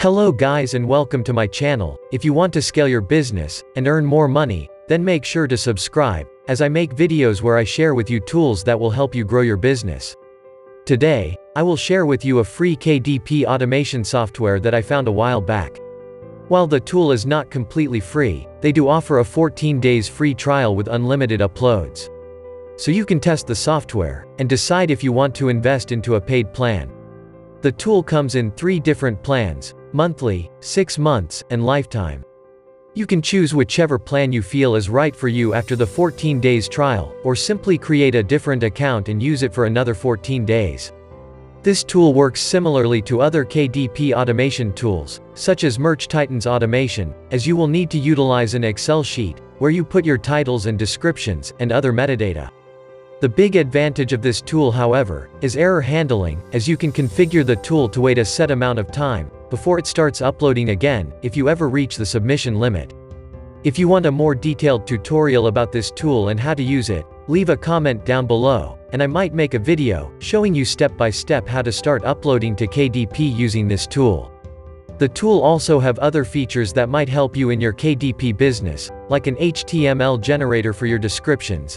Hello guys and welcome to my channel. If you want to scale your business and earn more money, then make sure to subscribe, as I make videos where I share with you tools that will help you grow your business. Today, I will share with you a free KDP automation software that I found a while back. While the tool is not completely free, they do offer a 14 days free trial with unlimited uploads. So you can test the software and decide if you want to invest into a paid plan. The tool comes in 3 different plans: monthly, 6 months, and lifetime. You can choose whichever plan you feel is right for you after the 14 days trial, or simply create a different account and use it for another 14 days. This tool works similarly to other KDP automation tools, such as MerchTitan's automation, as you will need to utilize an Excel sheet, where you put your titles and descriptions, and other metadata. The big advantage of this tool, however, is error handling, as you can configure the tool to wait a set amount of time before it starts uploading again, if you ever reach the submission limit. If you want a more detailed tutorial about this tool and how to use it, leave a comment down below, and I might make a video showing you step by step how to start uploading to KDP using this tool. The tool also have other features that might help you in your KDP business, like an HTML generator for your descriptions,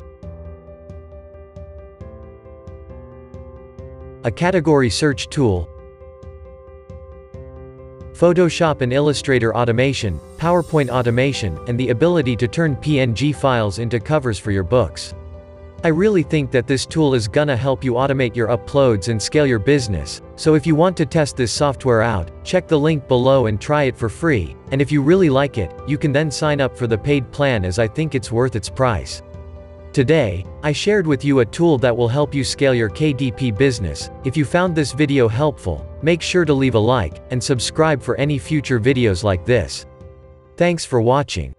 a category search tool, Photoshop and Illustrator automation, PowerPoint automation, and the ability to turn PNG files into covers for your books. I really think that this tool is gonna help you automate your uploads and scale your business, so if you want to test this software out, check the link below and try it for free, and if you really like it, you can then sign up for the paid plan, as I think it's worth its price. Today, I shared with you a tool that will help you scale your KDP business. If you found this video helpful, make sure to leave a like, and subscribe for any future videos like this. Thanks for watching.